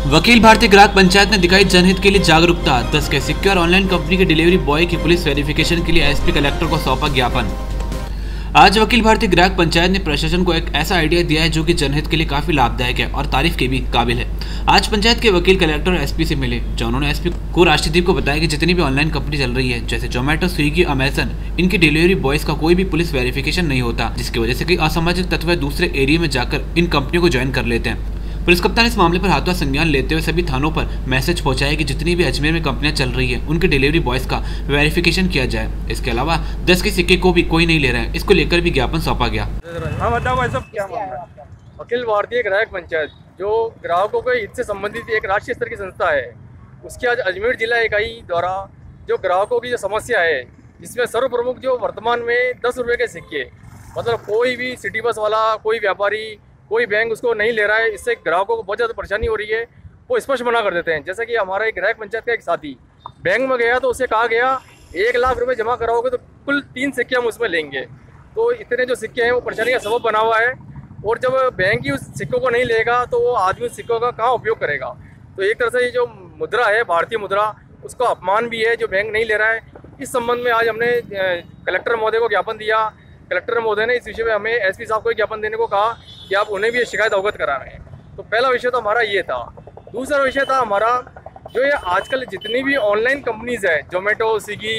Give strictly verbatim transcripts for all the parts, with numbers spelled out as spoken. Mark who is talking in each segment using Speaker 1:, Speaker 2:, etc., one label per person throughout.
Speaker 1: वकील भारतीय ग्राहक पंचायत ने दिखाई जनहित के लिए जागरूकता। दस के सिक्के और ऑनलाइन कंपनी के डिलीवरी बॉय की पुलिस वेरिफिकेशन के लिए एसपी कलेक्टर को सौंपा ज्ञापन। आज वकील भारतीय ग्राहक पंचायत ने प्रशासन को एक ऐसा आइडिया दिया है जो कि जनहित के लिए काफी लाभदायक है और तारीफ के भी काबिल है। आज पंचायत के वकील कलेक्टर एसपी से मिले, जो उन्होंने एसपी को राष्ट्रदीप को बताया कि जितनी भी ऑनलाइन कंपनी चल रही है जैसे जोमेटो, स्विगी, अमेजन, इनकी डिलीवरी बॉयज का कोई भी पुलिस वेरिफिकेशन नहीं होता, जिसकी वजह से कई असामाजिक तत्व दूसरे एरिया में जाकर इन कंपनियों को ज्वाइन कर लेते हैं। पुलिस कप्तान इस मामले पर हाथों संज्ञान लेते हुए सभी थानों पर मैसेज पहुंचाया कि जितनी भी अजमेर में कंपनियां चल रही है उनके डिलीवरी बॉयज का वेरिफिकेशन किया जाए। इसके अलावा दस के सिक्के को भी कोई नहीं ले रहा है, इसको लेकर भी ज्ञापन सौंपा गया।
Speaker 2: हाँ बताओ भाई साहब, क्या मामला है? अखिल भारतीय ग्राहक पंचायत जो ग्राहकों के हित से संबंधित एक राष्ट्रीय स्तर की संस्था है, उसकी आज अजमेर जिला इकाई द्वारा जो ग्राहकों की जो समस्या है, जिसमें सर्वप्रमुख जो वर्तमान में दस रुपये के सिक्के, मतलब कोई भी सिटी बस वाला, कोई व्यापारी, कोई बैंक उसको नहीं ले रहा है, इससे ग्राहकों को बहुत ज़्यादा परेशानी हो रही है। वो स्पष्ट मना कर देते हैं। जैसे कि हमारा एक ग्राहक पंचायत का एक साथी बैंक में गया तो उसे कहा गया एक लाख रुपए जमा कराओगे तो कुल तीन सिक्के हम उसमें लेंगे। तो इतने जो सिक्के हैं वो परेशानी का सबब बना हुआ है, और जब बैंक ही उस सिक्कों को नहीं लेगा तो वो आदमी उस सिक्कों का कहाँ उपयोग करेगा। तो एक तरह से ये जो मुद्रा है, भारतीय मुद्रा, उसका अपमान भी है जो बैंक नहीं ले रहा है। इस संबंध में आज हमने कलेक्टर महोदय को ज्ञापन दिया। कलेक्टर महोदय ने इस विषय में हमें एसपी साहब को ज्ञापन देने को कहा कि आप उन्हें भी ये शिकायत अवगत करा रहे हैं। तो पहला विषय तो हमारा ये था। दूसरा विषय था हमारा जो ये आजकल जितनी भी ऑनलाइन कंपनीज़ है, जोमेटो, स्विगी,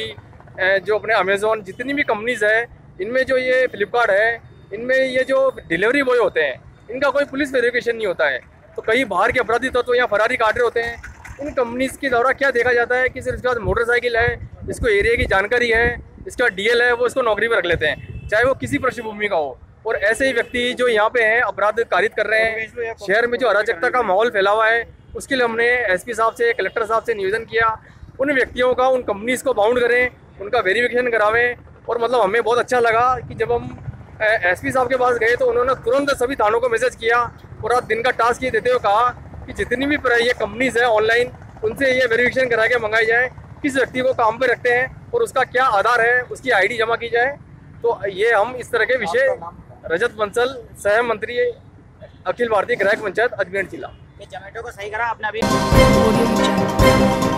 Speaker 2: जो अपने अमेज़ॉन, जितनी भी कंपनीज़ है, इनमें जो ये फ्लिपकार्ट है, इनमें ये जो डिलीवरी बॉय होते हैं, इनका कोई पुलिस वेरिफिकेशन नहीं होता है। तो कई बाहर के अपराधी तत्व तो यहाँ फरारी काट रहे होते हैं। इन कंपनीज़ के द्वारा क्या देखा जाता है कि सिर्फ इसके बाद मोटरसाइकिल है, इसको एरिया की जानकारी है, इसका डीएल है, वो इसको नौकरी पर रख लेते हैं, चाहे वो किसी पृष्ठभूमि का हो। और ऐसे ही व्यक्ति जो यहाँ पे हैं अपराध कारित कर रहे हैं, शहर में जो अराजकता का माहौल फैला हुआ है, उसके लिए हमने एसपी साहब से, कलेक्टर साहब से निवेदन किया, उन व्यक्तियों का, उन कंपनीज को बाउंड करें, उनका वेरिफिकेशन करावें। और मतलब हमें बहुत अच्छा लगा कि जब हम एसपी साहब के पास गए तो उन्होंने तुरंत सभी थानों को मैसेज किया और आज दिन का टास्क ये देते हुए कहा कि जितनी भी ये कंपनीज है ऑनलाइन, उनसे ये वेरिफिकेशन करा के मंगाई जाए, किस व्यक्ति को काम पर रखते हैं और उसका क्या आधार है, उसकी आई डी जमा की जाए। तो ये हम इस तरह के विषय, रजत बंसल, सह मंत्री, अखिल भारतीय ग्राहक पंचायत, अजमेर जिला।
Speaker 3: जोमेटो को सही करा आपने अभी।